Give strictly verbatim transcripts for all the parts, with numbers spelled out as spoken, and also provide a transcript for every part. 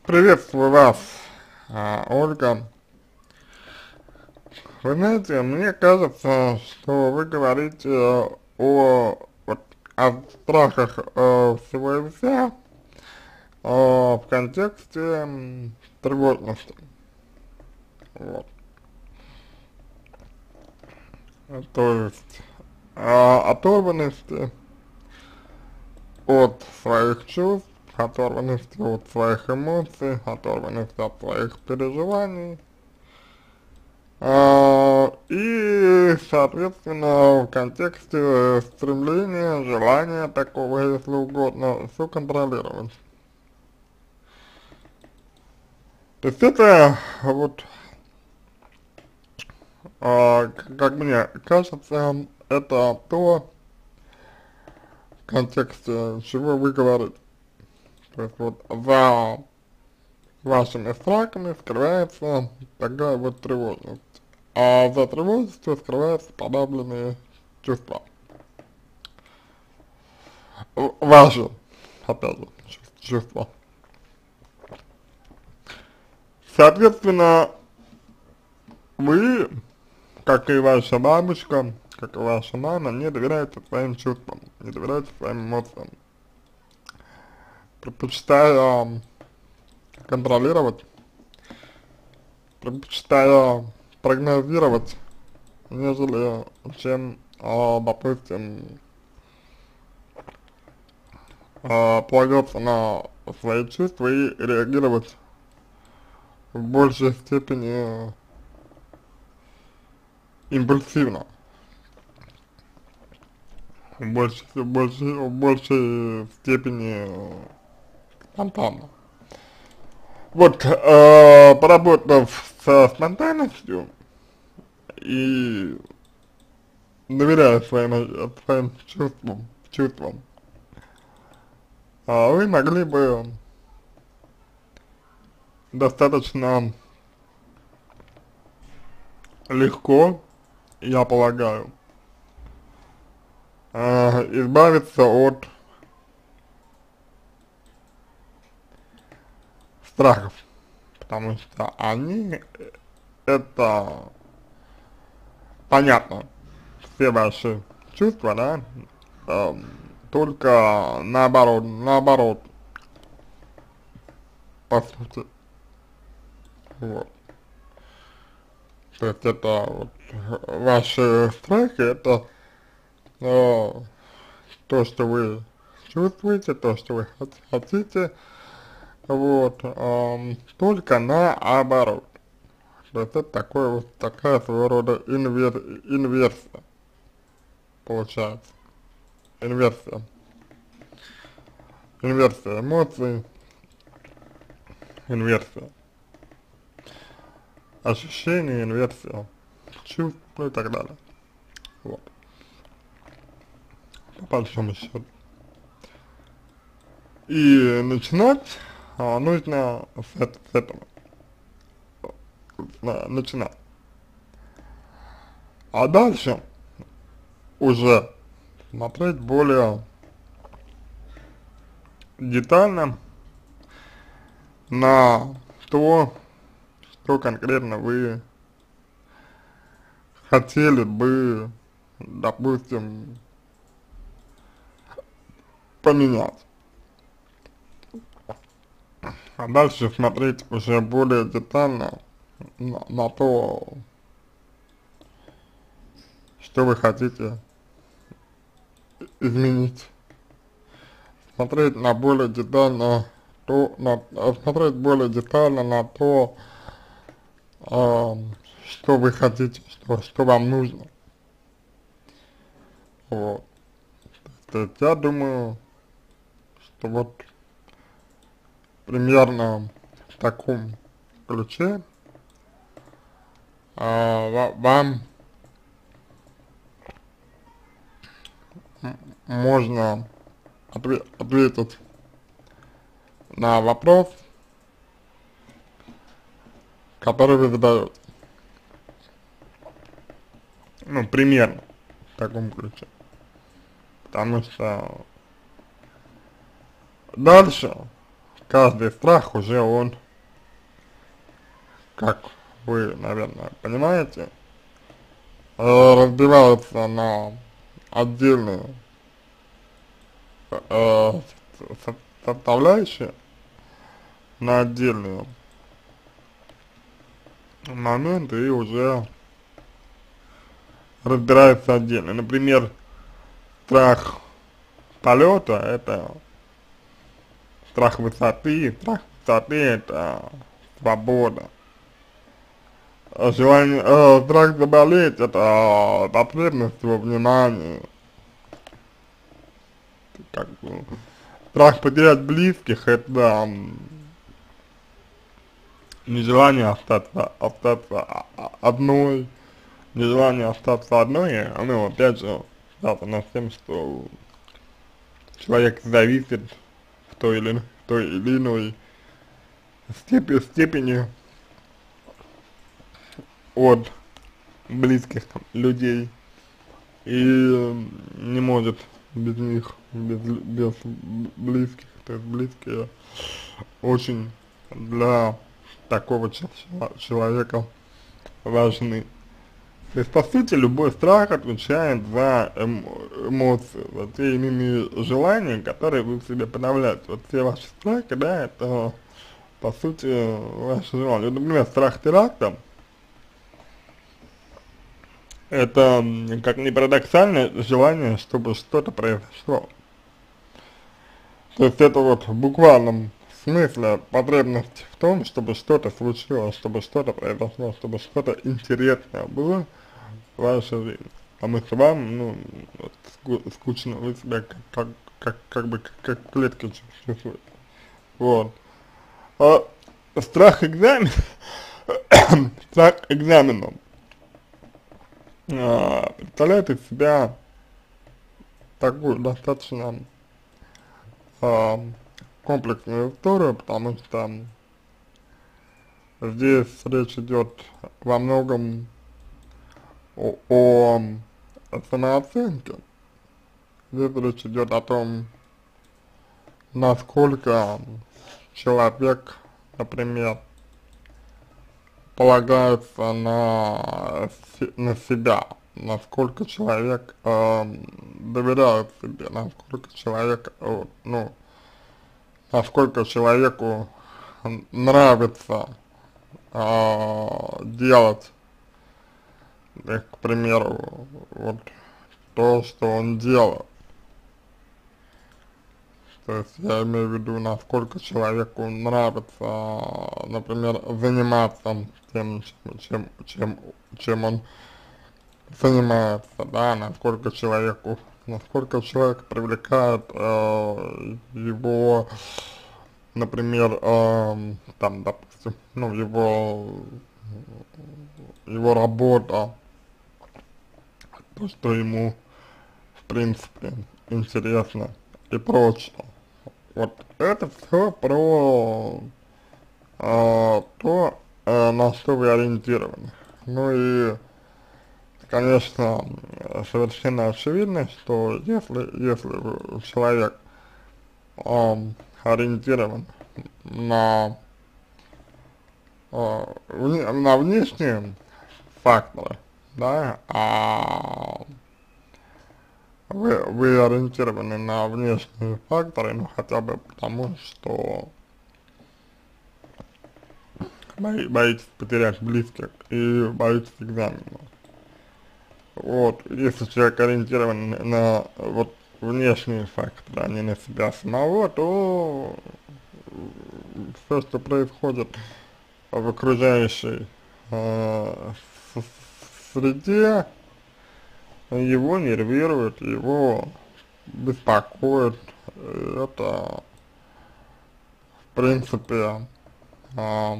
Приветствую вас, а, Ольга. Вы знаете, мне кажется, что вы говорите о, вот, о страхах э, всего и вся э, в контексте м, тревожности. Вот. То есть э, оторванности от своих чувств, оторванности от своих эмоций, оторванности от своих переживаний. А, и, соответственно, в контексте стремления, желания такого, если угодно, все контролировать. То есть это вот, а, как мне кажется, это то, в контексте чего вы говорите. То есть вот за вашими страхами скрывается такая вот тревожность. А за тревожностью скрываются подавленные чувства. Ваши, опять же, чувства. Соответственно, вы, как и ваша бабушка, как и ваша мама, не доверяете своим чувствам, не доверяете своим эмоциям, предпочитая контролировать, предпочитая прогнозировать, нежели чем, а, допустим, а, полагаться на свои чувства и реагировать в большей степени импульсивно, в большей, в большей, в большей степени спонтанно. Вот, э, поработав со спонтанностью и доверяя своим, э, своим чувствам, чувствам, а вы могли бы достаточно легко, я полагаю, э, избавиться от страхов, потому что они, это понятно, все ваши чувства, да, эм, только наоборот, наоборот, по сути, вот. То есть это вот ваши страхи, это э, то, что вы чувствуете, то, что вы хотите, вот, эм, только наоборот. То есть это такой вот, такая своего рода инвер, инверсия получается, инверсия, инверсия эмоций, инверсия ощущений, инверсия чувств, ну и так далее, вот, по большому счету. И начинать а, нужно с, это, с этого, а, начинать. А дальше уже смотреть более детально на то, что конкретно вы хотели бы, допустим, поменять. А дальше смотреть уже более детально на, на то, что вы хотите изменить. Смотреть на более детально то, на, смотреть более детально на то, э, что вы хотите, что, что вам нужно. Вот. То есть я думаю, что вот примерно в таком ключе э, вам можно отве ответить на вопрос, который вы задаете. Ну, примерно в таком ключе. Потому что дальше, каждый страх уже он, как вы, наверное, понимаете, э, разбивается на отдельные э, со- составляющие, на отдельные моменты и уже разбирается отдельно. Например, страх полета — это страх высоты, страх высоты — это свобода. А Желание, э, страх заболеть — это потребность во внимании, как бы. Страх потерять близких — это м, нежелание остаться, остаться а- а- одной, нежелание остаться одной, оно опять же связано с тем, что человек зависит в той или, в той или иной степени, степени от близких там людей и не может без них, без, без близких, то есть близкие очень для такого чел- человека важны. То есть, по сути, любой страх отвечает за эм эмоции, за те или иные желания, которые вы в себе подавляете. Вот все ваши страхи, да, это, по сути, ваши желания. Вот, например, страх теракта — это, м, как ни парадоксально, желание, чтобы что-то произошло. То есть это вот в буквальном смысле потребность в том, чтобы что-то случилось, чтобы что-то произошло, чтобы что-то интересное было в вашей жизни. Потому что вам, ну, вот, ску скучно, вы себя как, как, как, как бы как, как в клетке чувствуете. Вот. А страх экзамена, страх экзамена а, представляет из себя такую достаточно а, комплексную историю, потому что здесь речь идет во многом о, о самооценке. Здесь речь идет о том, насколько человек, например, полагается на, се- на себя, насколько человек э, доверяет себе, насколько человек, э, ну, насколько человеку нравится э, делать, э, к примеру, вот то, что он делает. То есть я имею в виду, насколько человеку нравится, например, заниматься тем, чем, чем, чем он занимается, да, насколько человеку, насколько человек привлекает э, его, например, э, там, допустим, ну, его, его работа, то, что ему, в принципе, интересно и прочее. Вот это все про а, то, а, на что вы ориентированы. Ну и, конечно, совершенно очевидно, что если, если вы- человек ам, ориентирован на, а, вне- на внешние факторы, да, а вы, вы ориентированы на внешние факторы, ну хотя бы потому, что бои- боитесь потерять близких и боитесь экзамена. Вот, если человек ориентирован на, на вот внешние факторы, а не на себя самого, то все, что происходит в окружающей э, с- среде, его нервирует, его беспокоит. И это, в принципе, э,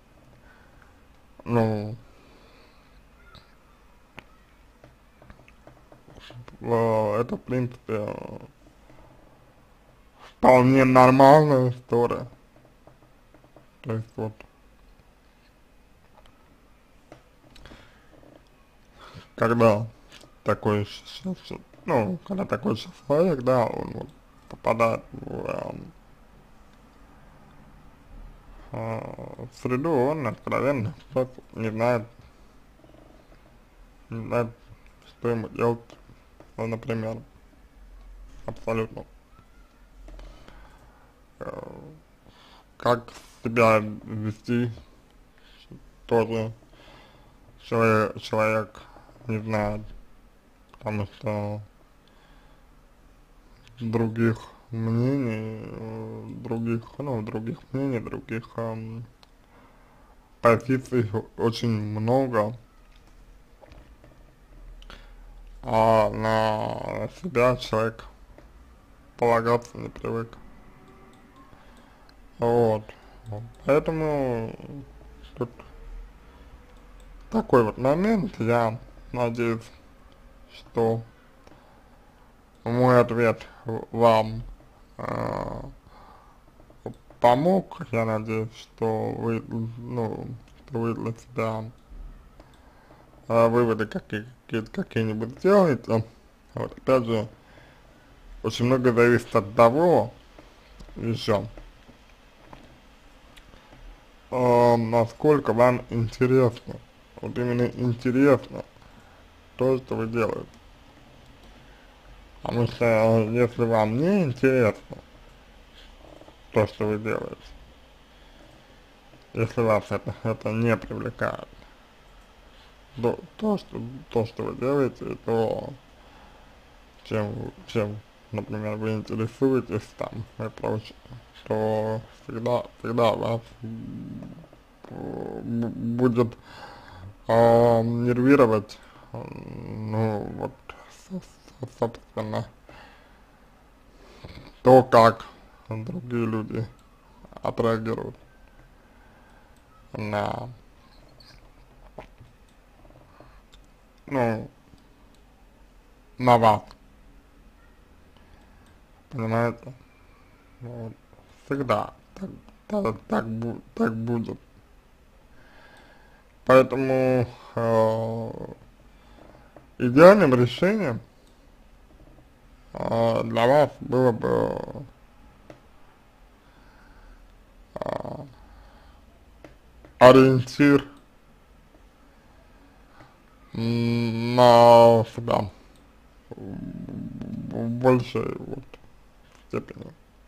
ну, э, это, в принципе, вполне нормальная история. То есть вот, когда такой, щ- щ- ну, когда такой человек, да, он вот попадает в, эм, э, среду, он откровенно просто не знает, не знает, что ему делать, ну, например, абсолютно. Э, как себя вести, тоже человек, человек не знает, потому что других мнений, э, других, ну, других мнений, других эм, позиций очень много, а на себя человек полагаться не привык. Вот. Поэтому тут такой вот момент, я надеюсь, что мой ответ вам э, помог. Я надеюсь, что вы, ну, что вы для себя э, выводы какие- какие-то какие-нибудь сделаете. Вот, опять же, очень много зависит от того, еще, э, насколько вам интересно, вот именно интересно то, что вы делаете. Потому что э, если вам не интересно то, что вы делаете, если вас это, это не привлекает, то, то, что, то, что вы делаете, то, чем, чем, например, вы интересуетесь там и прочее, то всегда, всегда вас будет э, нервировать, э, ну, вот, собственно, то, как другие люди отреагируют на, ну, на вас, понимаете? Вот. Всегда так, так, так, бу так будет. Поэтому э, идеальным решением э, для вас было бы э, ориентир на себя в большей вот степени.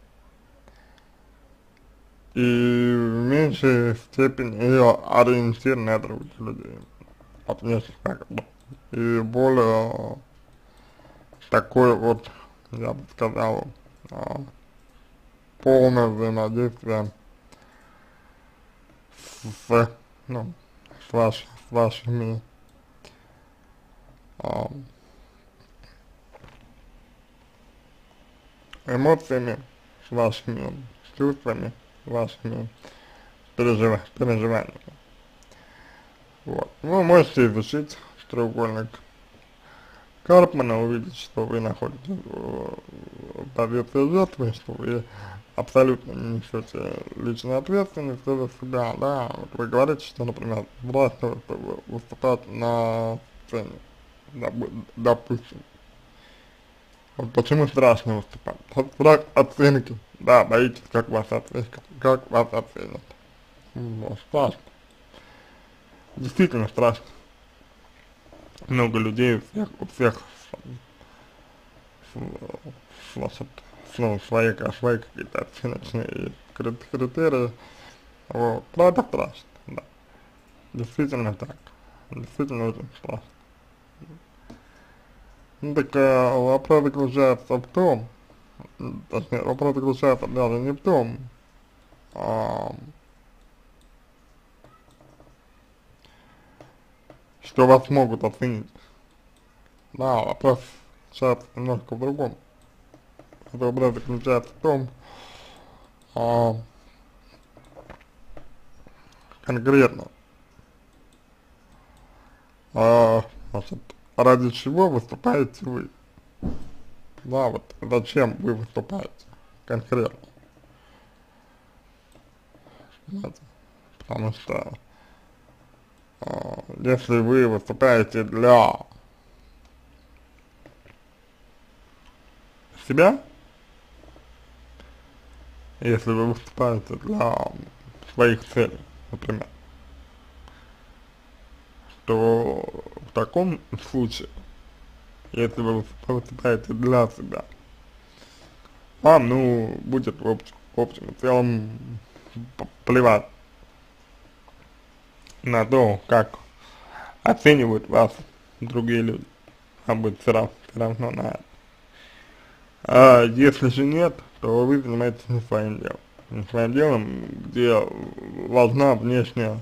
И в меньшей степени ее ориентир на других людей, от внешних факторов. И более такой вот, я бы сказал, а, полное взаимодействие с, ну, с, ваш, с вашими а, эмоциями, с вашими чувствами, с вашими пережив, переживаниями. Вот. Вы можете изучить треугольник Карпмана, увидеть, что вы находитесь в позиции жертвы, что вы абсолютно не несете личной ответственности за себя, да, вот вы говорите, что, например, страшно выступать на сцене, допустим. Вот почему страшно выступать? Вот страх оценки, да, боитесь, как вас оценят, как вас оценят. Ну, страшно, действительно страшно. Много людей, у всех, у всех значит, ну, свои, свои какие-то оценочные критерии, вот, но это страшно, да, действительно так, действительно очень страшно. Ну, так э, вопрос заключается в том, точнее, вопрос заключается даже не в том, а, что вас могут оценить, да, вопрос заключается немножко в другом. Это вопрос заключается в том, а, конкретно, а, значит, ради чего выступаете вы, да, вот зачем вы выступаете конкретно, понимаете? Потому что э, если вы выступаете для себя, если вы выступаете для своих целей, например, то в таком случае, если вы выступаете для себя, вам, ну, будет в общем, в общем и целом плевать на то, как оценивают вас другие люди, вам будет все равно, все равно на это. А если же нет, то вы занимаетесь не своим делом. Не своим делом, где важна внешняя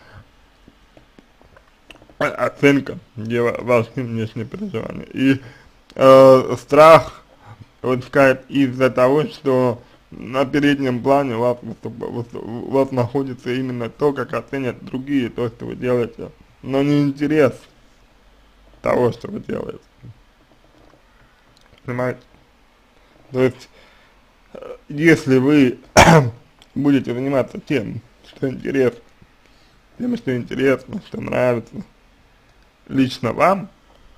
оценка, где важны внешние переживания. И э, страх возникает из-за того, что на переднем плане у вас, у вас находится именно то, как оценят другие то, что вы делаете, но не интерес того, что вы делаете. Понимаете? То есть, если вы будете заниматься тем, что интересно, тем, что интересно, что нравится лично вам,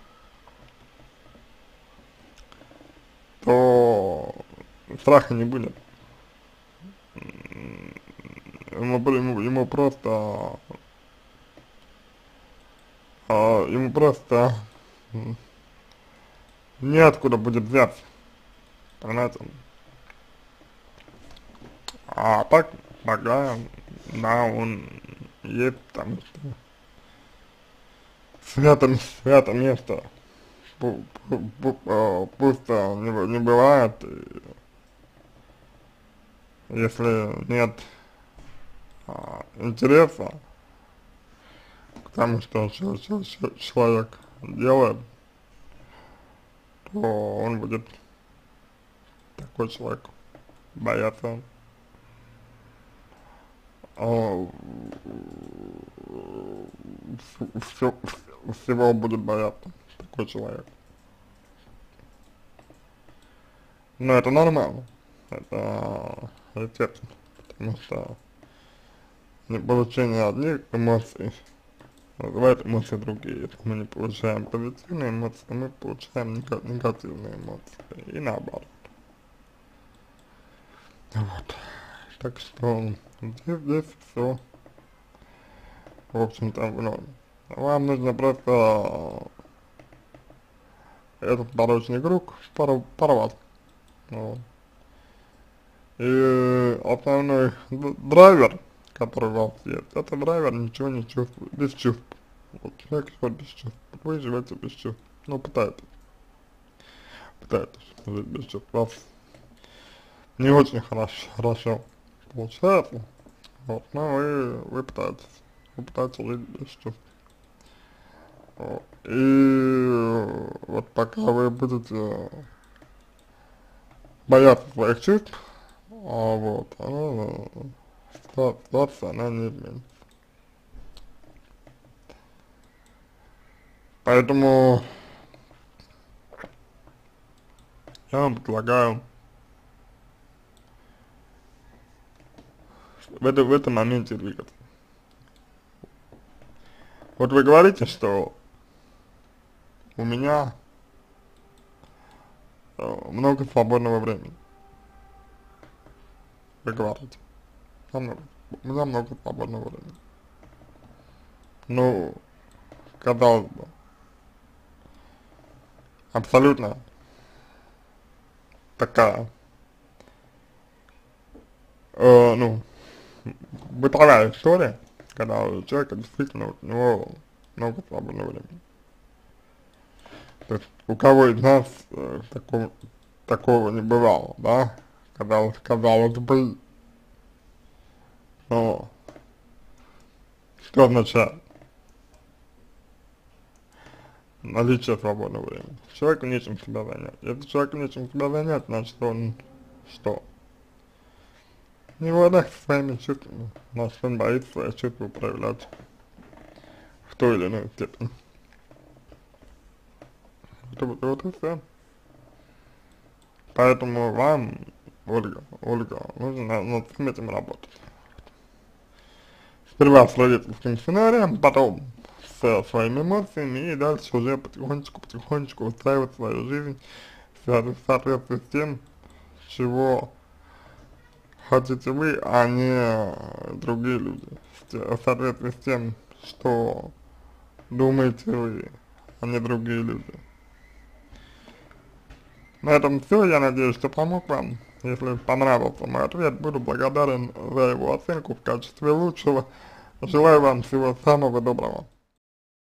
то страха не будет. Ему, ему, ему просто, а, ему просто неоткуда будет взяться, понимаете? А так, пока, да, он есть, потому что свято, свято место пу, пу, пу, а, пусто не, не бывает, и если нет а, интереса к тому, что ч, ч, ч, человек делает, то он будет, такой человек, бояться а, все, всего будет бояться такой человек. Но это нормально, это естественно, потому что не получение одних эмоций вызывает эмоции другие. Если мы не получаем позитивные эмоции, мы получаем негативные эмоции, и наоборот. Вот. Так что здесь, здесь все, в общем-то, в норме. Вам нужно просто этот порочный круг порв порвать. Вот. И основной драйвер, который у вас есть, это драйвер ничего не чувствует, без чувств. Вот человек живет без чувств, вы живете без чувств, ну пытаетесь, пытаетесь жить без чувств, у вас не очень хорошо, хорошо получается, вот, но вы, вы пытаетесь, вы пытаетесь жить без чувств. Вот. И вот пока вы будете бояться своих чувств, а вот, она, ситуация, она не изменится. Поэтому я вам предлагаю в, это, в этом моменте двигаться. Вот вы говорите, что у меня э, много свободного времени. Вы говорите, у меня много, у меня много свободного времени. Ну, казалось бы, абсолютно такая, э, ну, бытовая история, когда у человека действительно вот, у него много свободного времени. То есть у кого из нас э, такого, такого не бывало, да, казалось, казалось бы, но что означает наличие свободного времени? Человеку нечем себя занять. Если человеку нечем себя занять, значит он что? Не в ладах со своими чувствами, значит он боится свои чувства проявлять в той или иной степени. Вот, вот и все. Поэтому вам, Ольга, Ольга, нужно над всем этим работать. Сперва с родительским сценарием, потом со своими эмоциями, и дальше уже потихонечку-потихонечку устраивать свою жизнь в соответствии с тем, чего хотите вы, а не другие люди, в соответствии с тем, что думаете вы, а не другие люди. На этом все, я надеюсь, что помог вам. Если понравился мой ответ, буду благодарен за его оценку в качестве лучшего. Желаю вам всего самого доброго.